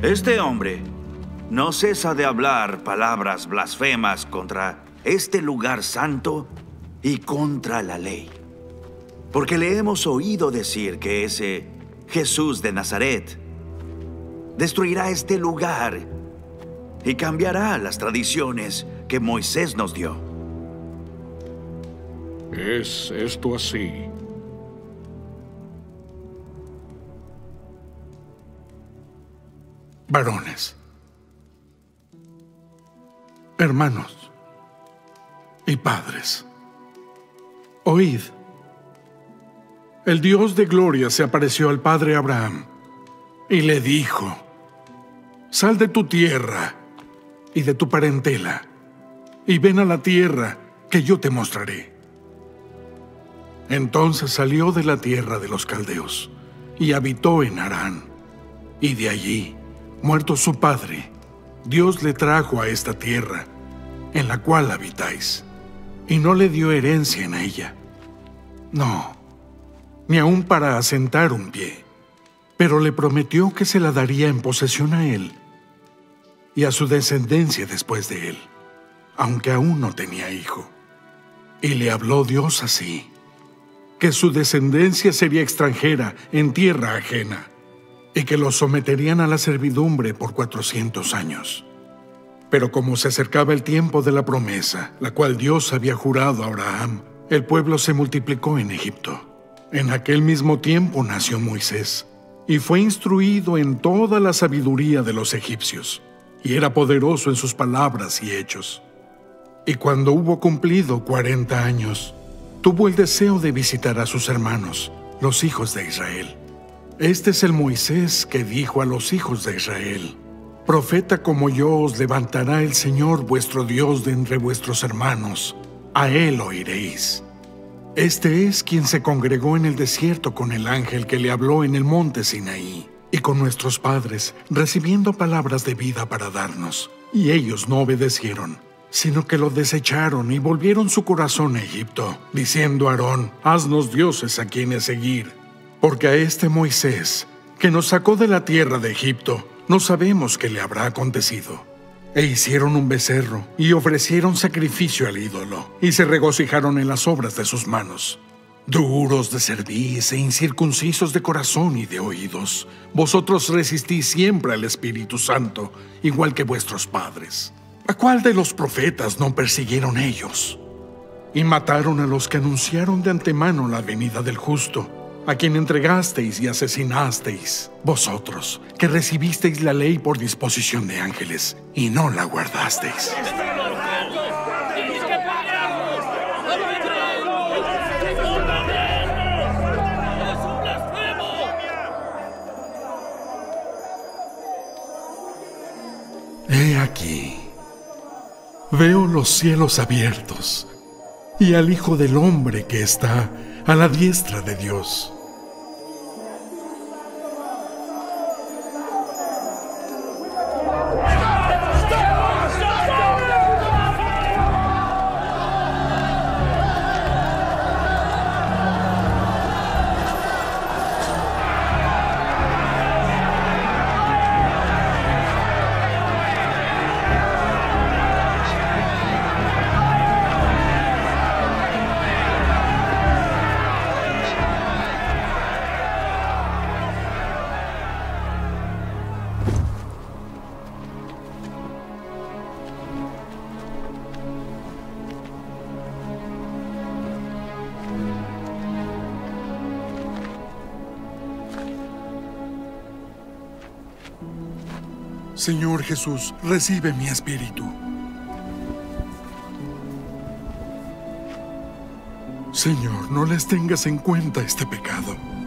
Este hombre no cesa de hablar palabras blasfemas contra este lugar santo y contra la ley. Porque le hemos oído decir que ese Jesús de Nazaret destruirá este lugar y cambiará las tradiciones que Moisés nos dio. ¿Es esto así? Varones, hermanos y padres, oíd. El Dios de gloria se apareció al padre Abraham y le dijo: sal de tu tierra y de tu parentela y ven a la tierra que yo te mostraré. Entonces salió de la tierra de los caldeos y habitó en Harán, y de allí, muerto su padre, Dios le trajo a esta tierra en la cual habitáis, y no le dio herencia en ella. No, ni aun para asentar un pie, pero le prometió que se la daría en posesión a él y a su descendencia después de él, aunque aún no tenía hijo. Y le habló Dios así: que su descendencia sería extranjera en tierra ajena, y que los someterían a la servidumbre por 400 años. Pero como se acercaba el tiempo de la promesa, la cual Dios había jurado a Abraham, el pueblo se multiplicó en Egipto. En aquel mismo tiempo nació Moisés, y fue instruido en toda la sabiduría de los egipcios, y era poderoso en sus palabras y hechos. Y cuando hubo cumplido 40 años, tuvo el deseo de visitar a sus hermanos, los hijos de Israel. Este es el Moisés que dijo a los hijos de Israel: profeta como yo os levantará el Señor vuestro Dios de entre vuestros hermanos, a él oiréis. Este es quien se congregó en el desierto con el ángel que le habló en el monte Sinaí, y con nuestros padres, recibiendo palabras de vida para darnos. Y ellos no obedecieron, sino que lo desecharon y volvieron su corazón a Egipto, diciendo a Aarón: haznos dioses a quienes seguir. Porque a este Moisés, que nos sacó de la tierra de Egipto, no sabemos qué le habrá acontecido. E hicieron un becerro y ofrecieron sacrificio al ídolo, y se regocijaron en las obras de sus manos. Duros de cerviz e incircuncisos de corazón y de oídos, vosotros resistís siempre al Espíritu Santo, igual que vuestros padres. ¿A cuál de los profetas no persiguieron ellos? Y mataron a los que anunciaron de antemano la venida del justo, a quien entregasteis y asesinasteis, vosotros, que recibisteis la ley por disposición de ángeles, y no la guardasteis. He aquí, veo los cielos abiertos, y al Hijo del Hombre que está a la diestra de Dios. Señor Jesús, recibe mi espíritu. Señor, no les tengas en cuenta este pecado.